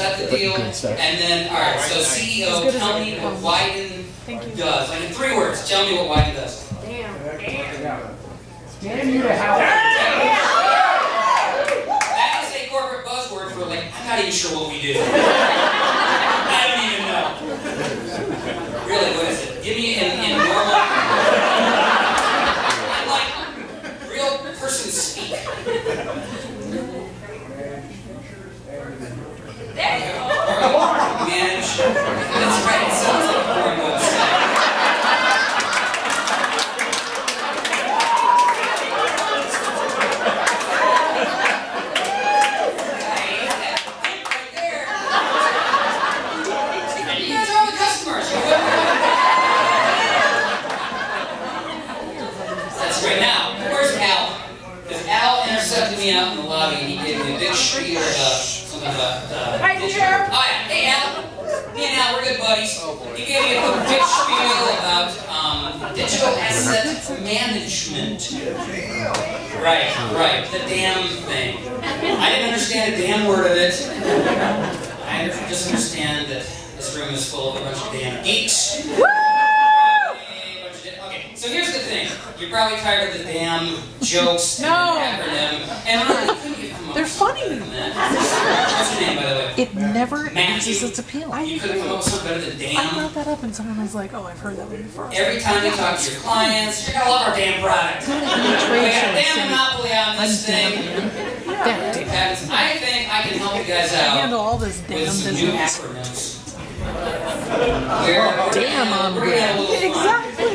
That's the deal. And then, all right, so CEO, tell me what Widen does. Like in 3 words, tell me what Widen does. Damn you to hell. That is a corporate buzzword for like, I'm not even sure what we do. I don't even know. Really, what is it? Give me in normal, like real person speak. There you go. Manage. That's right. It sounds like a foreign website. Right there. And you guys are all the customers. That's right. Now, where's Al? Because Al intercepted me out in the lobby and he gave me a big spiel about something about digital. Oh yeah, hey Al. Me and Al, we're good buddies. He gave me a big spiel about digital asset management. Right, the damn thing. I didn't understand a damn word of it. I just understand that this room is full of a bunch of damn geeks. Okay, so here's the thing. You're probably tired of the damn jokes and the acronym. And they're funny. What's your name, by the way? It never loses its appeal. You couldn't come up with something better than damn. I brought that up and someone was like, oh, I've heard that one before. Every time you talk to your clients, you're gonna love our damn product. We got a damn monopoly on this thing. I think I can help you guys out handle all this damn with some new acronyms. Damn on brand. Exactly.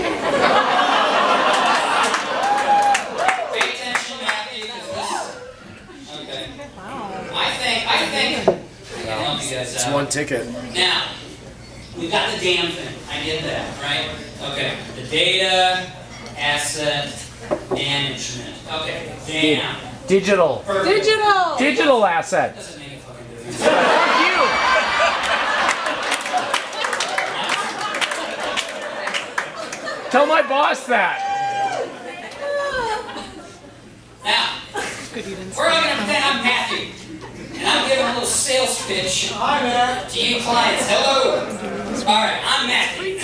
Pay attention, Matthew, because this. Okay. Wow. I think I can help you guys out. It's one ticket. Now, we've got the damn thing. I get that, right? Okay. The data asset management. Okay. Damn. Digital. Perfect. Digital asset. Doesn't make a fucking difference. Fuck you. Tell my boss that. Now, we're all gonna pretend I'm Matthew. And I'm giving a little sales pitch to you clients. Hello. Alright, I'm Matthew.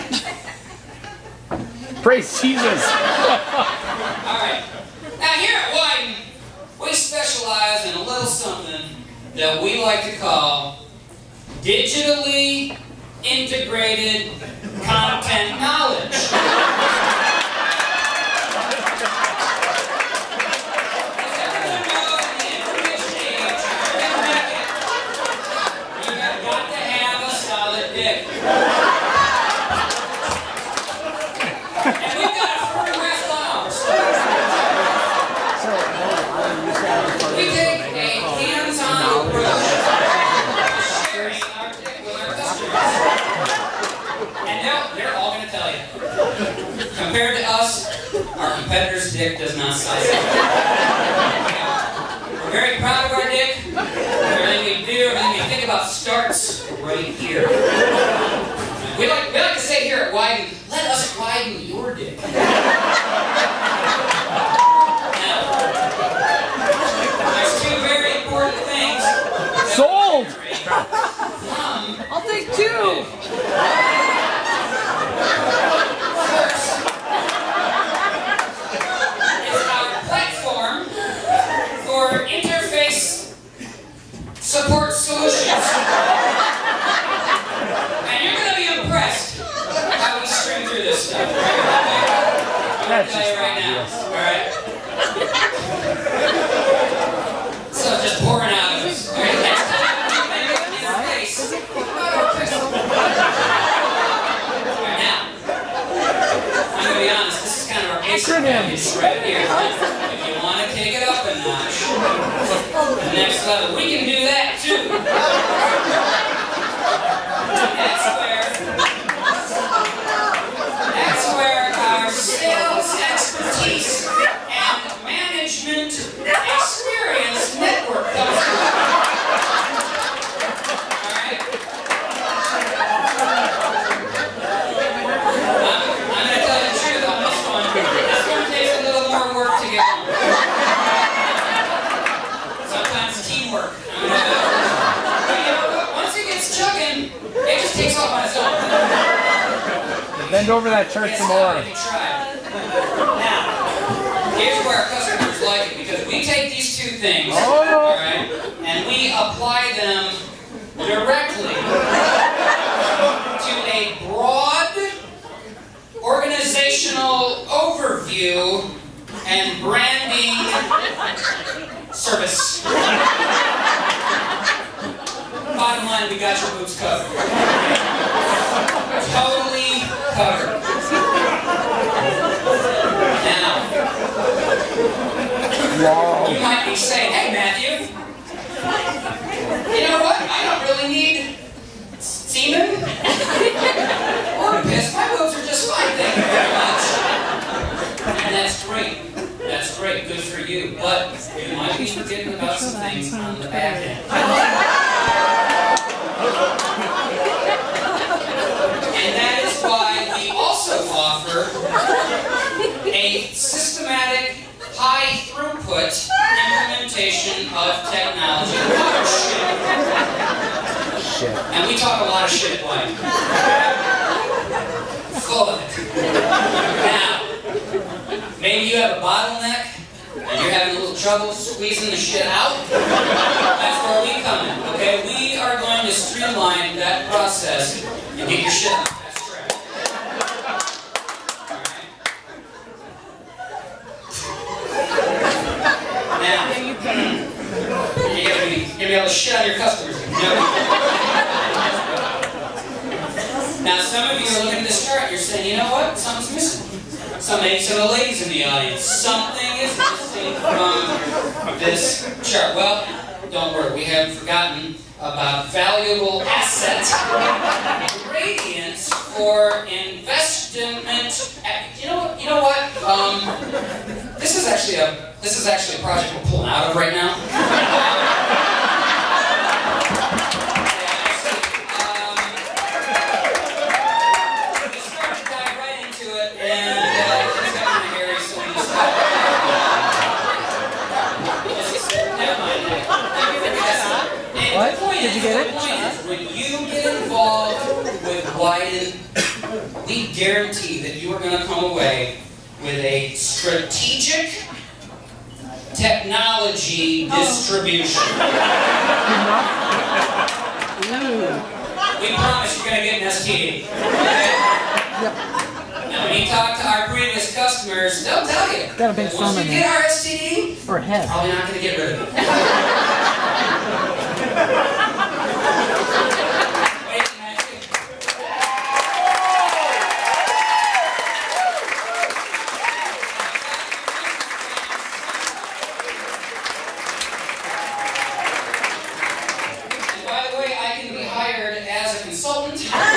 Praise Jesus. Alright. Now here at Widen, we specialize in a little something that we like to call digitally integrated content knowledge. Compared to us, our competitor's dick does not size up. We're very proud of our dick. Everything we do, everything we think about starts right here. We like to say here at Widen, let us widen your dick. Now, there's 2 very important things. Sold! I'll take 2. Interface support solutions. And you're going to be impressed how we string through this stuff. Right? I'm going to tell you right now. Alright? So just pouring out of us. Alright, next time you make an interface. Alright, now, I'm going to be honest, this is kind of our acronyms right here. If you want to take it up a notch, the next level, we can do that too. That's where our sales expertise and management experience network comes from. Alright? I'm going to tell you the truth on this one. This one takes a little more work to get on. Sometimes teamwork. I'm going to takes off on its own. Bend over that chart some more. If you try. Now, here's where our customers like it, because we take these two things, all right, and we apply them directly to a broad organizational overview and branding service. Bottom line, we got your boobs covered. Totally covered. Now, you might be saying, hey Matthew, you know what? I don't really need semen or piss. My boobs are just fine, thank you very much. And that's great. That's great. Good for you. But you might be forgetting about some things on the back end. And that is why we also offer a systematic, high-throughput implementation of technology. Shit. And we talk a lot of shit at Widen. Full of it. Now, maybe you have a bottleneck and you're having a little trouble squeezing the shit out. That's where we come in, okay? We are going to streamline that process and get your shit out. That's correct. All right. Now, you're gonna be able to shit on your customers. Now, some of you are looking at this chart, you're saying, you know what? Something's missing. Maybe some of the ladies in the audience. Something is missing from this chart. Well, don't worry, we haven't forgotten about valuable asset gradients for investment. You know what? This is actually a project we're pulling out of right now. What? Did you get it? When you get involved with Widen, we guarantee that you are going to come away with a strategic technology distribution. We promise you're going to get an STD. Okay? Now, when you talk to our previous customers, they'll tell you. Got a big phone once you get our STD, or head. probably not going to get rid of it. And by the way, I can be hired as a consultant.